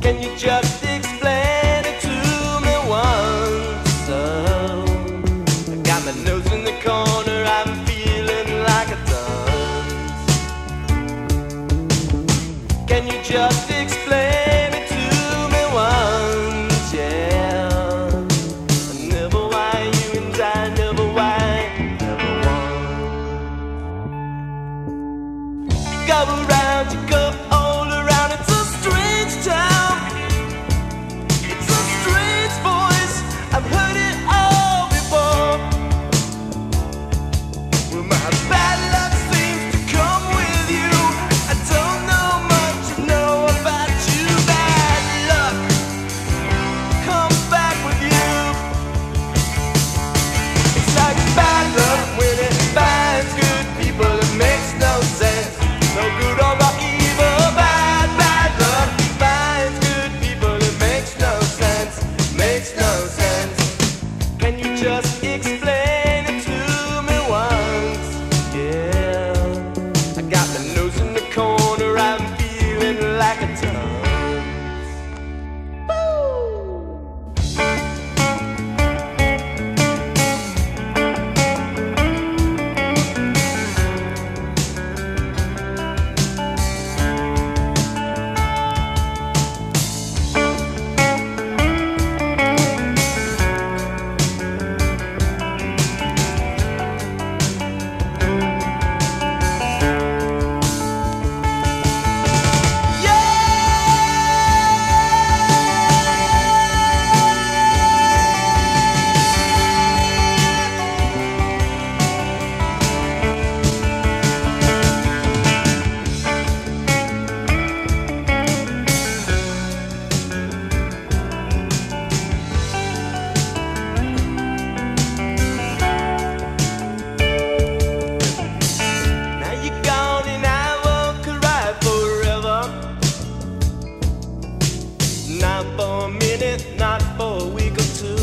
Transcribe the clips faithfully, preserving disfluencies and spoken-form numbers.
Can you just explain it to me once? So I got my nose in the corner, I'm feeling like a dunce. Can you just explain it to me once? Yeah. Never why you and I, never why, never won. You go around, you go all around, it's a strange town. It's a strange voice, I've heard it all before. Well, my bad luck seems to come with you. I don't know much to know about you. Bad luck comes back with you. It's like bad luck when it finds good people. It makes no sense, no good or no evil. Bad, bad luck finds good people. It makes no sense, makes no sense. Can you just explain it to me once? Yeah, I got my nose in the corner, I'm feeling like a dunce. Now you're gone and I won't cry forever. Not for a minute, not for a week or two.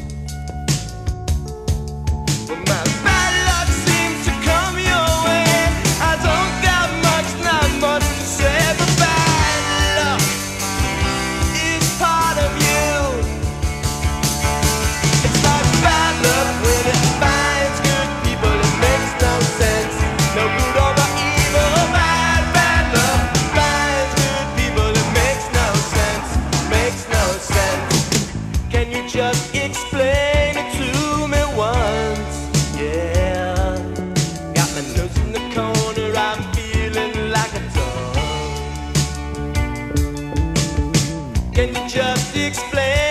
But my bad luck seems to come your way. I don't got much, not much to say. But bad luck is part of you. It's like bad luck when it finds good people. It makes no sense, no good or no evil. Bad, bad luck finds good people. It makes no sense, makes no sense. Can you just explain it to me once? Yeah, got my nose in the corner, I'm feeling like a dunce. Can you just explain